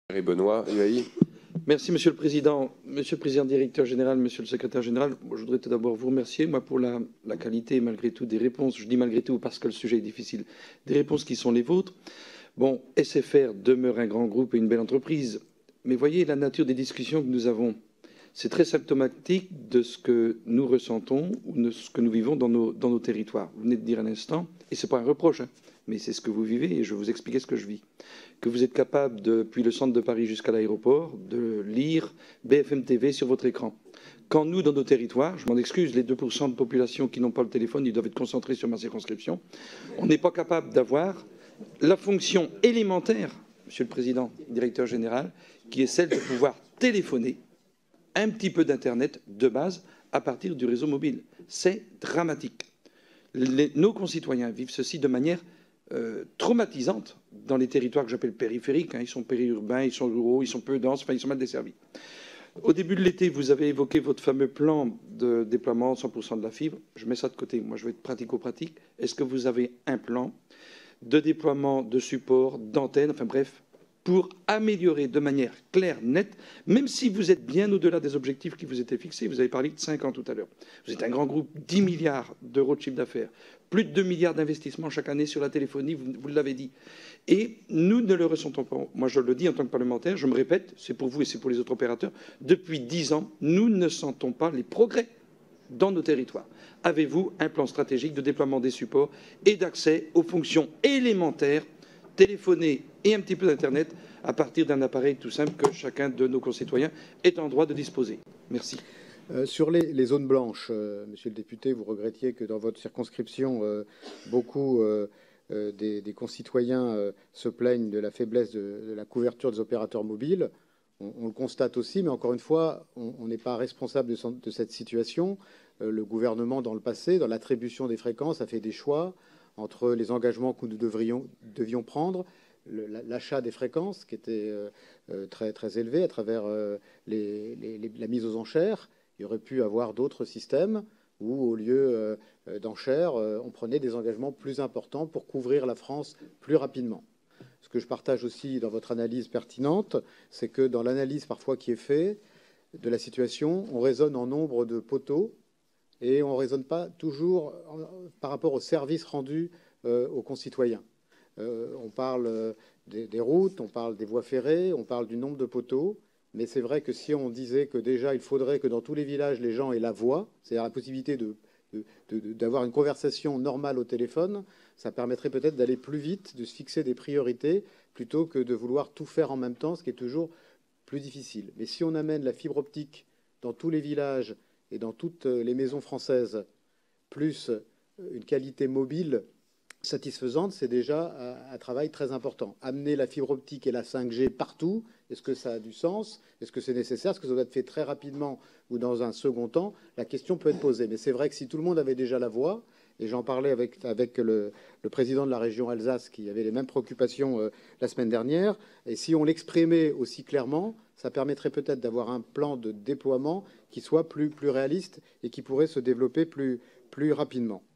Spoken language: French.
Et Benoît Huailly. Merci, Monsieur le Président. Monsieur le Président directeur général, Monsieur le Secrétaire général, je voudrais tout d'abord vous remercier, moi, pour la qualité, malgré tout, des réponses. Je dis malgré tout parce que le sujet est difficile. Des réponses qui sont les vôtres. Bon, SFR demeure un grand groupe et une belle entreprise. Mais voyez la nature des discussions que nous avons. C'est très symptomatique de ce que nous ressentons ou de ce que nous vivons dans nos territoires. Vous venez de dire un instant, et ce n'est pas un reproche, hein, mais c'est ce que vous vivez et je vais vous expliquer ce que je vis. Que vous êtes capable, depuis le centre de Paris jusqu'à l'aéroport, de lire BFM TV sur votre écran. Quand nous, dans nos territoires, je m'en excuse, les 2% de population qui n'ont pas le téléphone, ils doivent être concentrés sur ma circonscription, on n'est pas capable d'avoir la fonction élémentaire, Monsieur le Président, directeur général, qui est celle de pouvoir téléphoner un petit peu d'Internet de base à partir du réseau mobile. C'est dramatique. Nos concitoyens vivent ceci de manière traumatisante dans les territoires que j'appelle périphériques. Hein. Ils sont périurbains, ils sont ruraux, ils sont peu denses, enfin ils sont mal desservis. Au début de l'été, vous avez évoqué votre fameux plan de déploiement 100% de la fibre. Je mets ça de côté. Moi, je vais être pratico-pratique. Est-ce que vous avez un plan de déploiement, de support, d'antenne, enfin bref, pour améliorer de manière claire, nette, même si vous êtes bien au-delà des objectifs qui vous étaient fixés. Vous avez parlé de 5 ans tout à l'heure. Vous êtes un grand groupe, 10 milliards d'euros de chiffre d'affaires, plus de 2 milliards d'investissements chaque année sur la téléphonie, vous l'avez dit. Et nous ne le ressentons pas. Moi, je le dis en tant que parlementaire, je me répète, c'est pour vous et c'est pour les autres opérateurs, depuis 10 ans, nous ne sentons pas les progrès dans nos territoires. Avez-vous un plan stratégique de déploiement des supports et d'accès aux fonctions élémentaires, téléphoner et un petit peu d'Internet à partir d'un appareil tout simple que chacun de nos concitoyens est en droit de disposer? Merci. Sur les zones blanches, monsieur le député, vous regrettiez que dans votre circonscription, beaucoup des concitoyens se plaignent de la faiblesse de la couverture des opérateurs mobiles. On le constate aussi, mais encore une fois, on n'est pas responsable de cette situation. Le gouvernement, dans le passé, dans l'attribution des fréquences, a fait des choix entre les engagements que nous devions prendre, l'achat des fréquences, qui était très, très élevé à travers la mise aux enchères. Il y aurait pu avoir d'autres systèmes où, au lieu d'enchères, on prenait des engagements plus importants pour couvrir la France plus rapidement. Ce que je partage aussi dans votre analyse pertinente, c'est que dans l'analyse parfois qui est faite de la situation, on raisonne en nombre de poteaux et on ne raisonne pas toujours par rapport au service rendu aux concitoyens. On parle des routes, on parle des voies ferrées, on parle du nombre de poteaux. Mais c'est vrai que si on disait que déjà il faudrait que dans tous les villages les gens aient la voix, c'est-à-dire la possibilité d'avoir une conversation normale au téléphone, ça permettrait peut-être d'aller plus vite, de se fixer des priorités, plutôt que de vouloir tout faire en même temps, ce qui est toujours plus difficile. Mais si on amène la fibre optique dans tous les villages et dans toutes les maisons françaises, plus une qualité mobile satisfaisante, c'est déjà un travail très important. Amener la fibre optique et la 5G partout, est-ce que ça a du sens? Est-ce que c'est nécessaire? Est-ce que ça doit être fait très rapidement ou dans un second temps? La question peut être posée. Mais c'est vrai que si tout le monde avait déjà la voix, et j'en parlais avec le président de la région Alsace qui avait les mêmes préoccupations la semaine dernière, et si on l'exprimait aussi clairement, ça permettrait peut-être d'avoir un plan de déploiement qui soit plus réaliste et qui pourrait se développer plus rapidement.